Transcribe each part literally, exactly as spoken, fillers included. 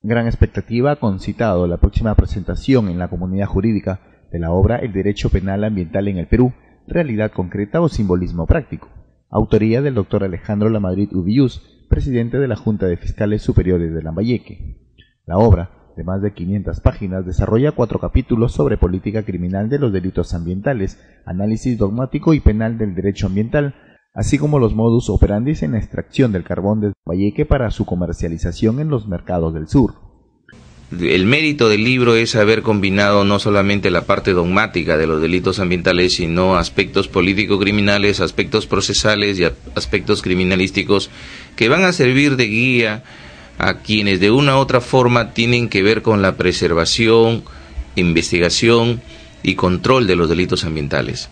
Gran expectativa ha concitado la próxima presentación en la comunidad jurídica de la obra El Derecho Penal Ambiental en el Perú, realidad concreta o simbolismo práctico, autoría del doctor Alejandro Lamadrid Ubillús, presidente de la Junta de Fiscales Superiores de Lambayeque. La obra, de más de quinientas páginas, desarrolla cuatro capítulos sobre política criminal de los delitos ambientales, análisis dogmático y penal del derecho ambiental, así como los modus operandi en la extracción del carbón de Lambayeque para su comercialización en los mercados del sur. El mérito del libro es haber combinado no solamente la parte dogmática de los delitos ambientales, sino aspectos político-criminales, aspectos procesales y aspectos criminalísticos que van a servir de guía a quienes de una u otra forma tienen que ver con la preservación, investigación y control de los delitos ambientales.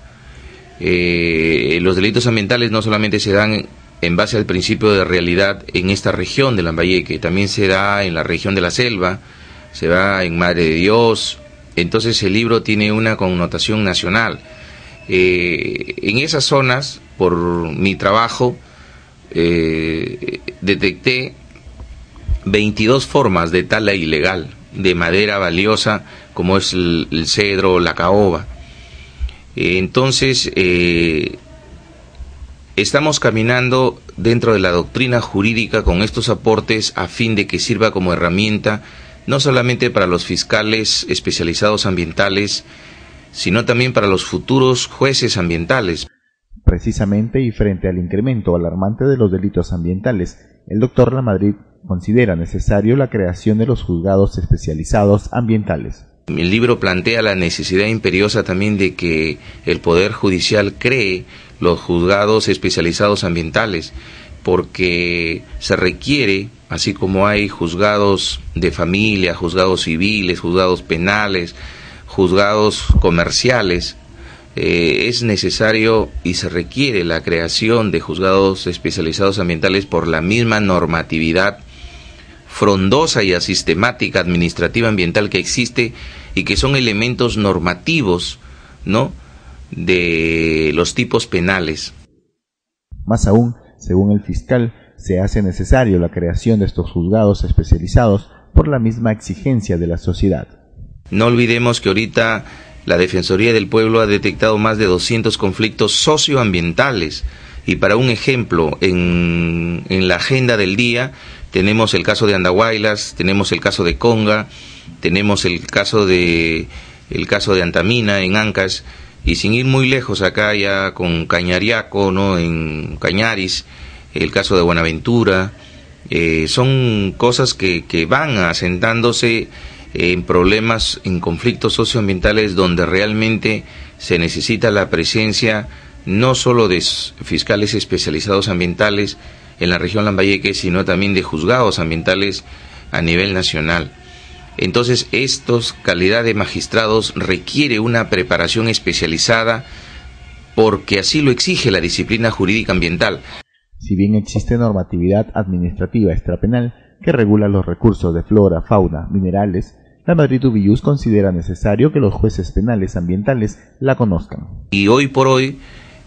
Eh, los delitos ambientales no solamente se dan en base al principio de realidad en esta región de Lambayeque, también se da en la región de la selva, se da en Madre de Dios. Entonces el libro tiene una connotación nacional. Eh, en esas zonas, por mi trabajo, eh, detecté veintidós formas de tala ilegal de madera valiosa como es el, el cedro o la caoba. Eh, entonces, eh, estamos caminando dentro de la doctrina jurídica con estos aportes a fin de que sirva como herramienta no solamente para los fiscales especializados ambientales, sino también para los futuros jueces ambientales. Precisamente y frente al incremento alarmante de los delitos ambientales, el doctor Lamadrid considera necesario la creación de los juzgados especializados ambientales. El libro plantea la necesidad imperiosa también de que el Poder Judicial cree los juzgados especializados ambientales, porque se requiere, así como hay juzgados de familia, juzgados civiles, juzgados penales, juzgados comerciales, eh, es necesario y se requiere la creación de juzgados especializados ambientales por la misma normatividad frondosa y asistemática administrativa ambiental que existe y que son elementos normativos, ¿no?, de los tipos penales. Más aún, según el fiscal, se hace necesario la creación de estos juzgados especializados por la misma exigencia de la sociedad. No olvidemos que ahorita la Defensoría del Pueblo ha detectado más de doscientos conflictos socioambientales y para un ejemplo, en, en la agenda del día tenemos el caso de Andahuaylas, tenemos el caso de Conga, tenemos el caso de el caso de Antamina en Ancash, y sin ir muy lejos acá ya con Cañariaco, ¿no?, en Cañaris, el caso de Buenaventura. Eh, son cosas que, que van asentándose en problemas, en conflictos socioambientales donde realmente se necesita la presencia no solo de fiscales especializados ambientales en la región Lambayeque, sino también de juzgados ambientales a nivel nacional. Entonces, estos calidad de magistrados requiere una preparación especializada porque así lo exige la disciplina jurídica ambiental. Si bien existe normatividad administrativa extrapenal que regula los recursos de flora, fauna, minerales, Lamadrid Ubillús considera necesario que los jueces penales ambientales la conozcan. Y hoy por hoy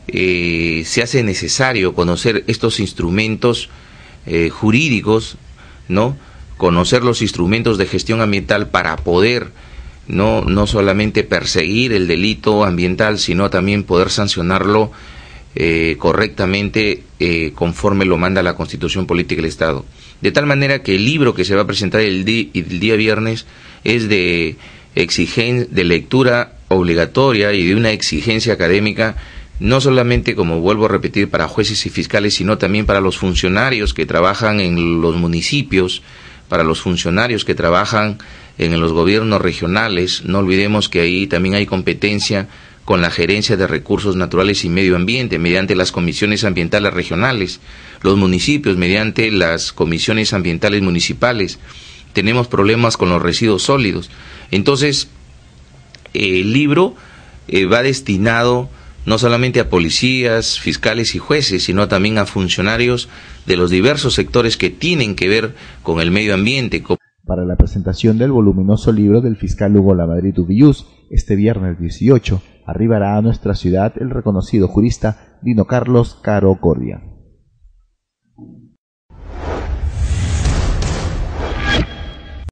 eh, se hace necesario conocer estos instrumentos eh, jurídicos, ¿no?, conocer los instrumentos de gestión ambiental para poder no, no solamente perseguir el delito ambiental, sino también poder sancionarlo eh, correctamente eh, conforme lo manda la Constitución Política del Estado. De tal manera que el libro que se va a presentar el, di, el día viernes es de, exigen, de lectura obligatoria y de una exigencia académica, no solamente, como vuelvo a repetir, para jueces y fiscales, sino también para los funcionarios que trabajan en los municipios, para los funcionarios que trabajan en los gobiernos regionales. No olvidemos que ahí también hay competencia con la Gerencia de Recursos Naturales y Medio Ambiente, mediante las comisiones ambientales regionales, los municipios mediante las comisiones ambientales municipales. Tenemos problemas con los residuos sólidos. Entonces, el libro eh, va destinado no solamente a policías, fiscales y jueces, sino también a funcionarios de los diversos sectores que tienen que ver con el medio ambiente. Para la presentación del voluminoso libro del fiscal Hugo Lamadrid Ubillús, este viernes dieciocho, arribará a nuestra ciudad el reconocido jurista Dino Carlos Caro Cordia.